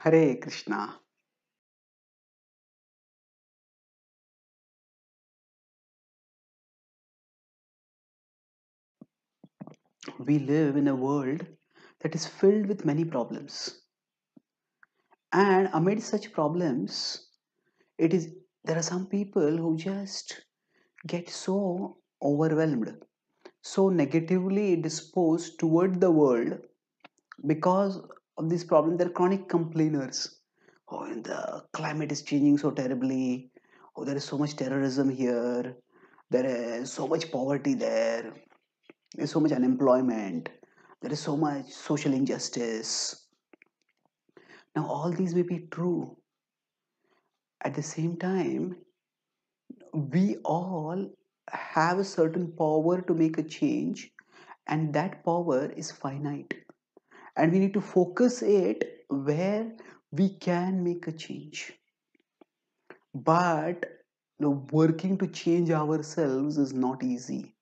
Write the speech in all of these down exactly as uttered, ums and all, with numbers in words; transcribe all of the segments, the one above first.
Hare Krishna. We live in a world that is filled with many problems. And amid such problems, it is there are some people who just get so overwhelmed, so negatively disposed toward the world because of this problem. They're chronic complainers. Oh, and the climate is changing so terribly. Oh, there is so much terrorism here. There is so much poverty there. There's so much unemployment. There is so much social injustice. Now, all these may be true. At the same time, we all have a certain power to make a change, and that power is finite. And we need to focus it where we can make a change. But you know, working to change ourselves is not easy.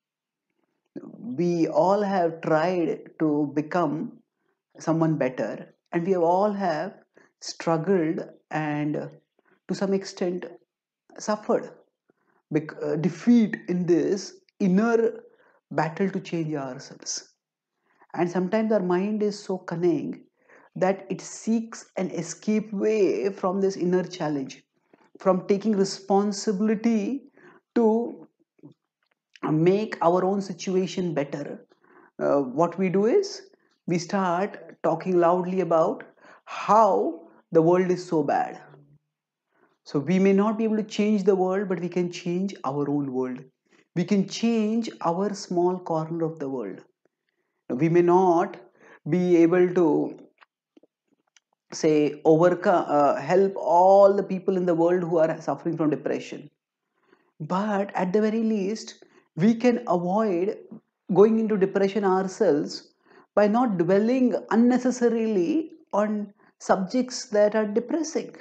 We all have tried to become someone better, and we all have struggled and to some extent suffered bec- uh, defeat in this inner battle to change ourselves. And sometimes our mind is so cunning that it seeks an escape way from this inner challenge, from taking responsibility to make our own situation better. Uh, what we do is we start talking loudly about how the world is so bad. So we may not be able to change the world, but we can change our own world. We can change our small corner of the world. We may not be able to say overcome, uh, help all the people in the world who are suffering from depression, but at the very least, we can avoid going into depression ourselves by not dwelling unnecessarily on subjects that are depressing.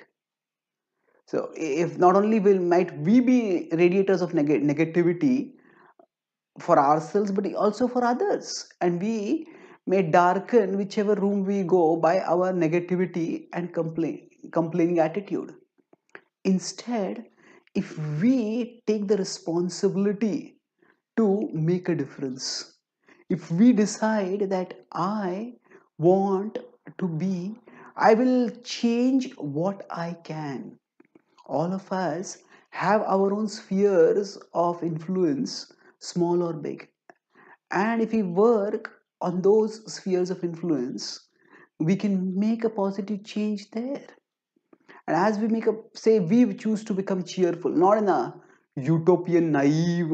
So, if not only will might we be radiators of neg- negativity for ourselves, but also for others, and we may darken whichever room we go by our negativity and complain, complaining attitude. Instead, if we take the responsibility to make a difference, if we decide that I want to be, I will change what I can. All of us have our own spheres of influence, small or big. And if we work on those spheres of influence, we can make a positive change there. And as we make a say, we choose to become cheerful, not in a utopian, naive,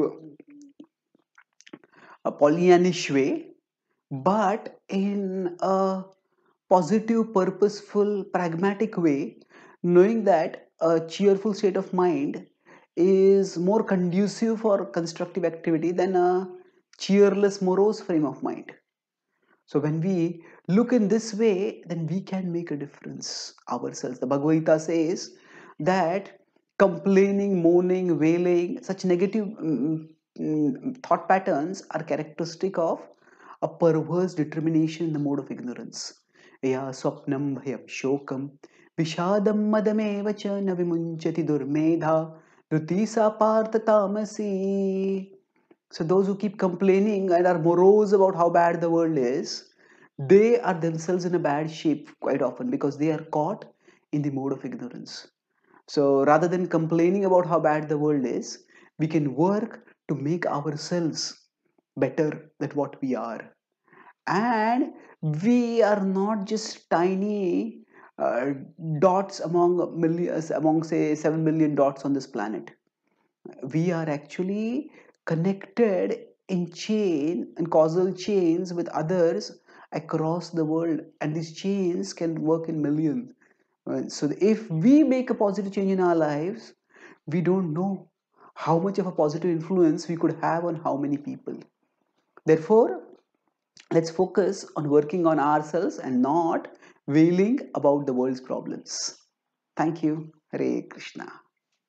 a Pollyannish way, but in a positive, purposeful, pragmatic way, knowing that a cheerful state of mind is more conducive for constructive activity than a cheerless, morose frame of mind. So when we look in this way, then we can make a difference ourselves. The Bhagavad-Gītā says that complaining, moaning, wailing, such negative mm, mm, thought patterns are characteristic of a perverse determination in the mode of ignorance. Ya swapnam bhayam shokam vishadam madameva cha na vimunchati durmedha ruti sa partha tamasi. So those who keep complaining and are morose about how bad the world is, they are themselves in a bad shape quite often because they are caught in the mode of ignorance. So rather than complaining about how bad the world is, we can work to make ourselves better than what we are. And we are not just tiny uh, dots among millions, among say seven million dots on this planet. We are actually connected in chain and causal chains with others across the world, and these chains can work in millions. Uh, so if we make a positive change in our lives, we don't know how much of a positive influence we could have on how many people. Therefore, let's focus on working on ourselves and not wailing about the world's problems. Thank you. Hare Krishna.